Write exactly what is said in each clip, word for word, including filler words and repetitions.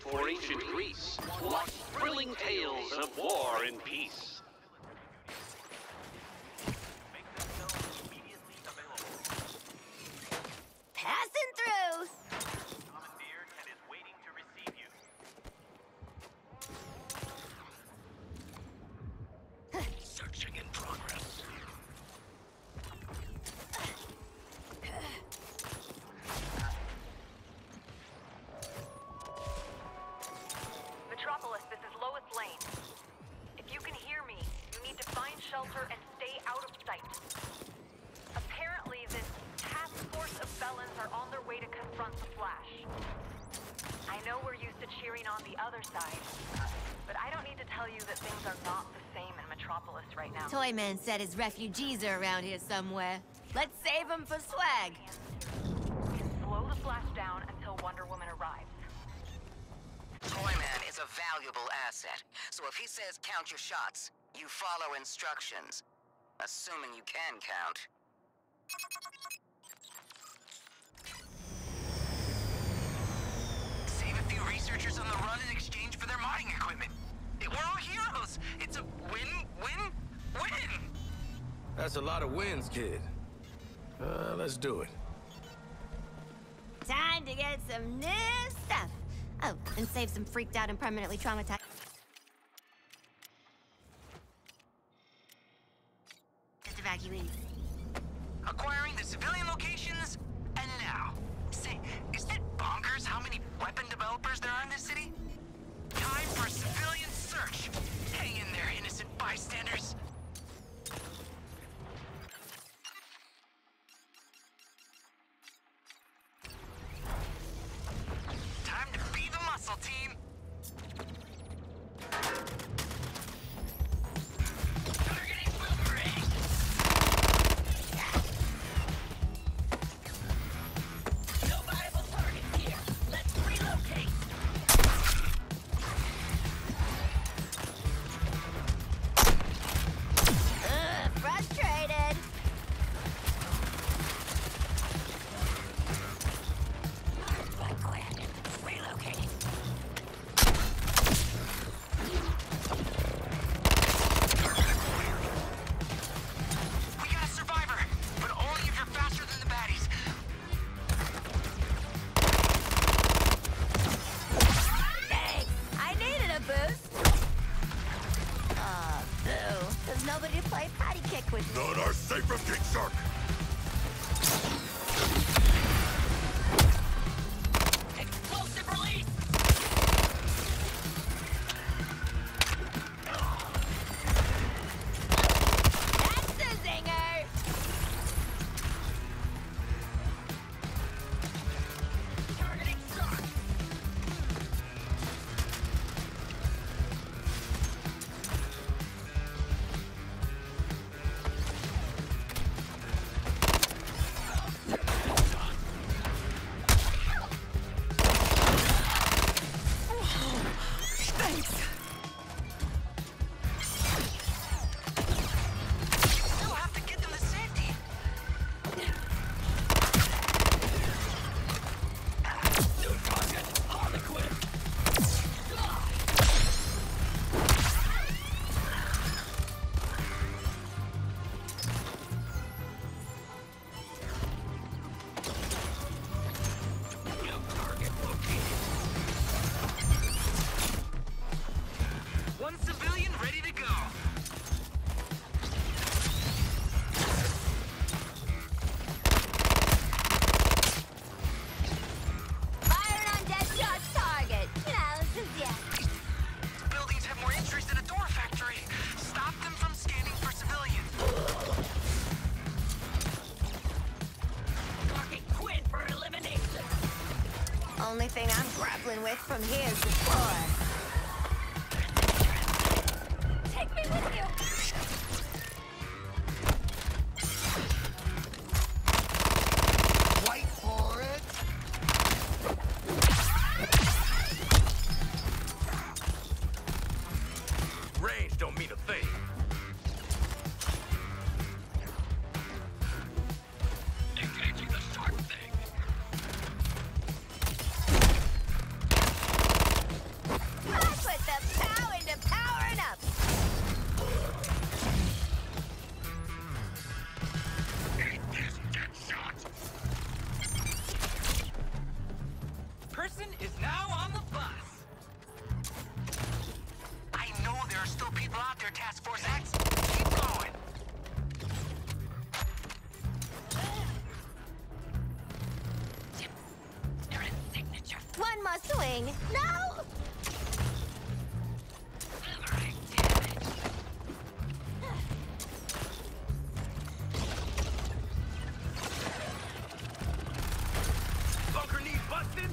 for ancient Greece. Watch thrilling tales of war and peace. Passing through. Commandeered and is waiting to receive you. Searching in progress. Metropolis, this is Lois Lane. If you can hear me, you need to find shelter and stay out of sight. Apparently, this task force of felons are on their way to confront the Flash. I know we're used to cheering on the other side, but I don't need to tell you that things are not the same in Metropolis right now. Toyman said his refugees are around here somewhere. Let's save them for swag. Slow the Flash down until Wonder Woman arrives. Toyman is a valuable asset, so if he says count your shots, you follow instructions. Assuming you can count. Save a few researchers on the run in exchange for their modding equipment. We're all heroes. It's a win, win, win. That's a lot of wins, kid. Uh, let's do it. Time to get some new stuff. Oh, and save some freaked out and permanently traumatized. Just evacuees. Acquiring the civilian locations, and now. Say, isn't it bonkers how many weapon developers there are in this city? Time for a civilian search. Hang in there, innocent bystanders. Time to be the muscle team. Targeting boomerang. No viable targets here. Let's relocate. Ugh, frustrated. Relocating. We got a survivor, but only if you're faster than the baddies. Thanks. I needed a boost. Aw, boo. There's nobody to play patty kick with me. Not our safer King Shark. Explosive release. That's the zinger. Targeting shock. Thanks. Still have to get them to safety. New target, Harlequin. New target located. One civilian ready to go. Firing on Deadshot's target. You know, this is yeah. Buildings have more entries than a door factory. Stop them from scanning for civilians. Target Quinn for elimination. Only thing I'm grappling with from here is the floor. Take me with you. Wait for it. Range don't mean a thing. Engaging the shark thing. must swing. No! Bunker need busted?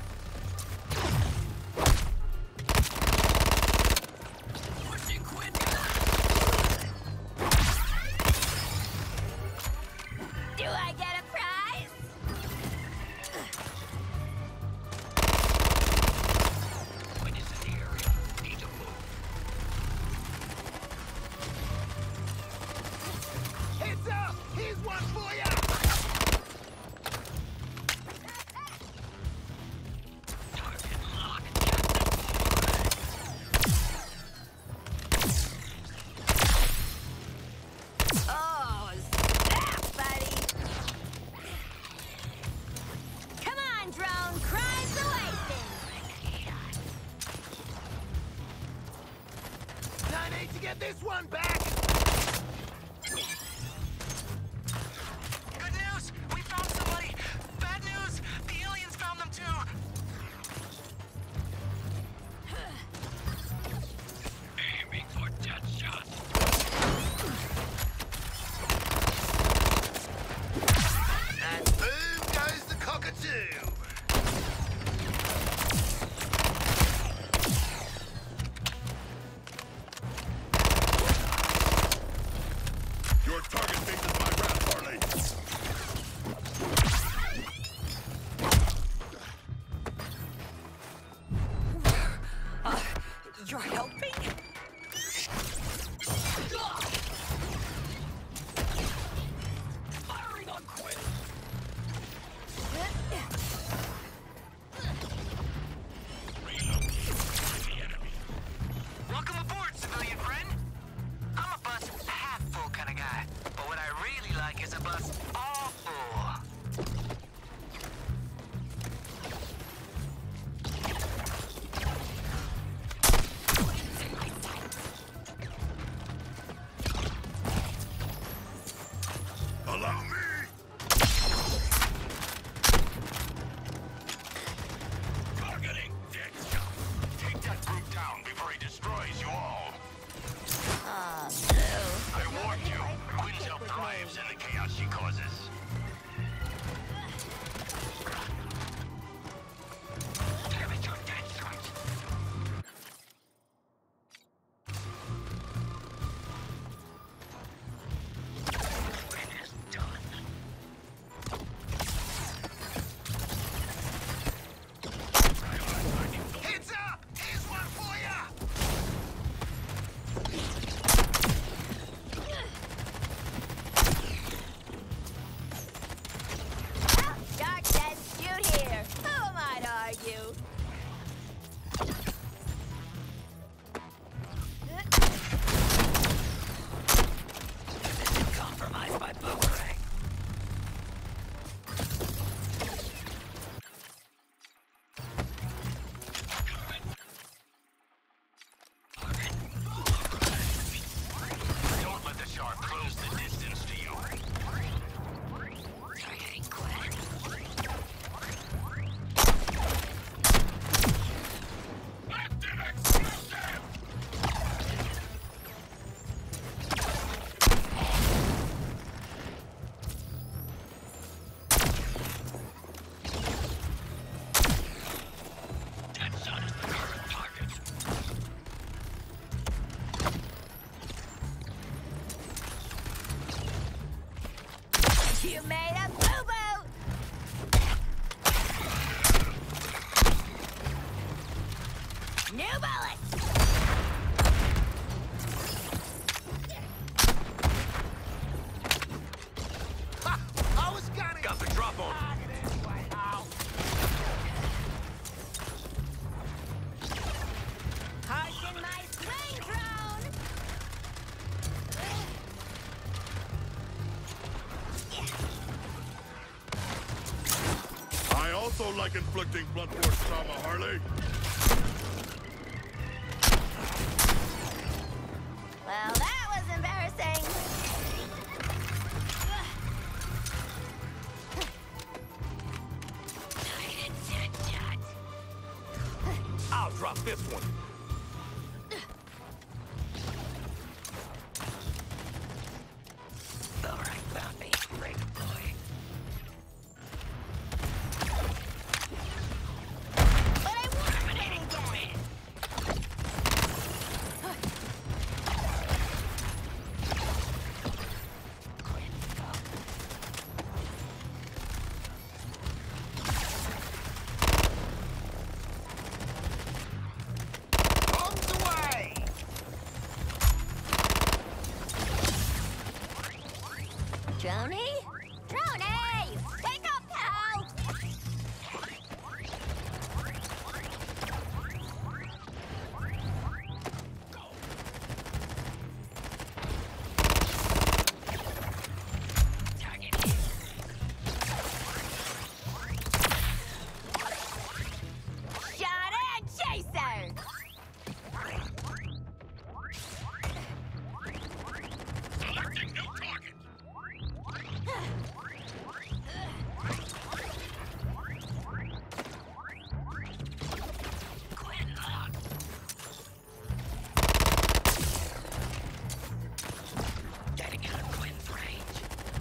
Pushing quit. Do I get a prize? Witness in the area. Need to move. Heads up! Here's one for ya! Target locked. Oh, snap, buddy! Come on, drone, crime's awaiting! nine eight to get this one back! Good news! We found somebody! Bad news! The aliens found them too! Aiming for death shot. And boom goes the cockatoo! Your target faces my wrath, Harley. You're helping? Firing on Quinn. Welcome aboard, civilian friend! I'm a bus half full kind of guy, but what I really like is a bus all full. Allow me! Targeting. Dead shot. Take that brute down before he destroys you all. Oh, boo. I warned you. Quinzel thrives in the chaos she causes. Damn it, you're dead shot. Quinn is done. Heads up! Here's one for ya! Shark says shoot here. Who am I to argue? Compromised by boomerang. Don't let the shark close the distance to you. Targeting Quinn. Active explosive! Dead shot is the current target. You made a boo-boo! New bullet! Ha! I was gonna... Got the drop on him. Harken my swing drone! I also like inflicting blunt force trauma, Harley. Well, that was embarrassing. this one. All right, Bounty. Ready to deploy. But I want terminating point. Droney? Droney! Wake up, pal! Shot and chaser! Selecting new target. Getting out of Quinn's range.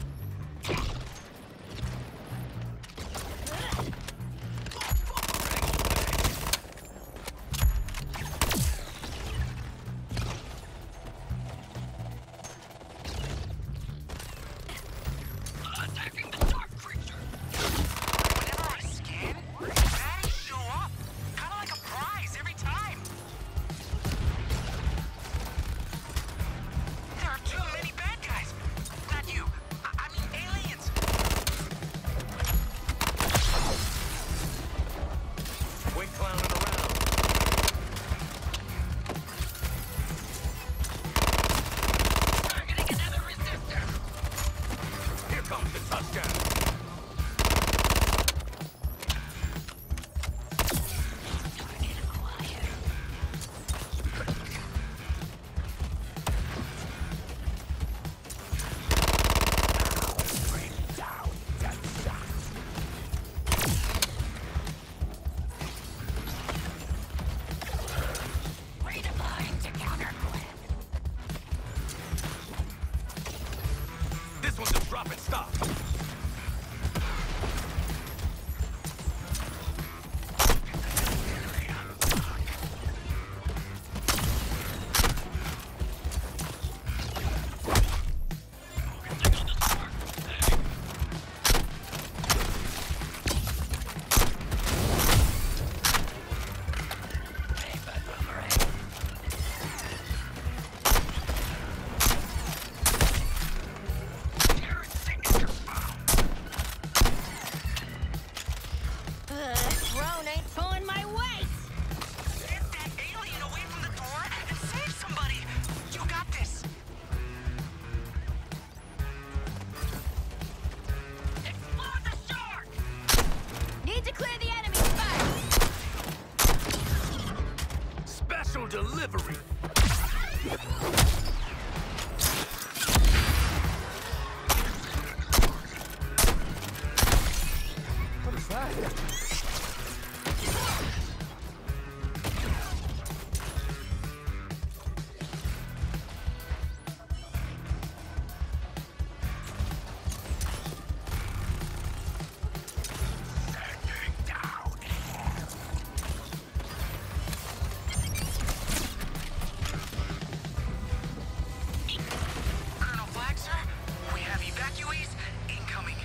Attacking the dark creature. Whenever I scan, baddies show up. Kind of like a prize every time. There are too many bad guys. Not you. I, I mean aliens. Quit clowning around. Targeting another resistor. Here comes the touchdown. Target acquired. Bring down that shot. Redeploying to counter Quinn. This one's a drop and stop. Ugh, drone ain't pulling my weight! Get that alien away from the door and save somebody. You got this. Explode the shark! Need to clear the enemies first! Special delivery. What is that? Colonel Blacksir, we have evacuees incoming.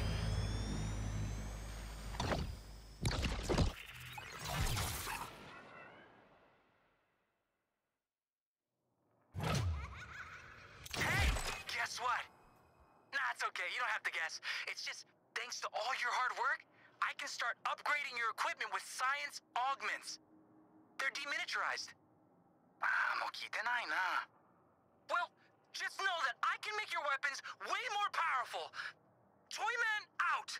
Hey, guess what? Nah, it's okay. You don't have to guess. It's just thanks to all your hard work, I can start upgrading your equipment with science augments. They're deminiaturized. Ah, mokiitenai na. Well, just know that I can make your weapons way more powerful. Toyman out!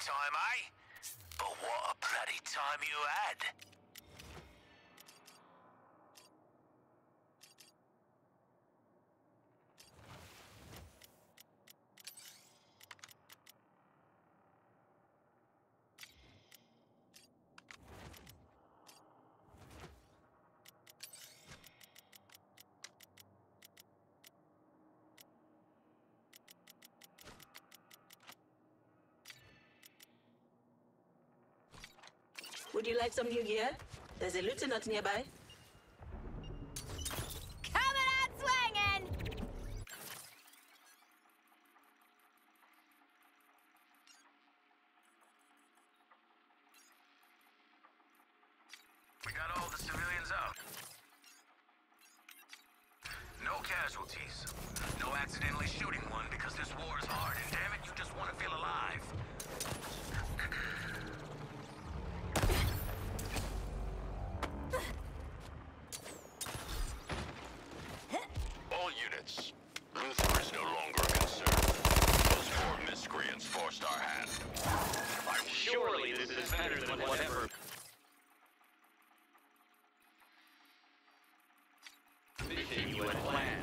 time, eh? But what a bloody time you had. Would you like some new gear? There's a lieutenant nearby. Coming out swinging! We got all the civilians out. No casualties. No accidentally shooting one because this war is hard, and damn it, you just want to feel alive. All units. Luther is no longer a concern. Those four miscreants forced our hand. I will Surely this is better than whatever mission you had planned.